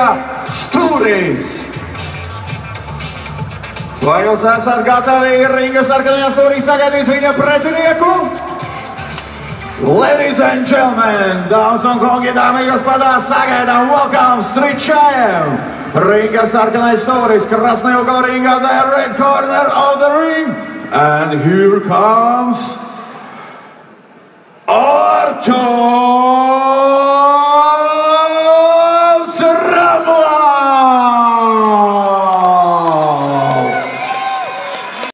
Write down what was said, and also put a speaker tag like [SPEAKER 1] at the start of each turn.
[SPEAKER 1] stūris. Vai jūs esat gatavi ringa sarkanajā stūrī sagaidīt viņa pretinieku? Ladies and gentlemen, dāmas un kungi, dāmas господа, sagaidām welcome Stričajev. Ringa sarkanais stūris, krasnajā ugla ringa, the red corner of the ring. And here comes Artur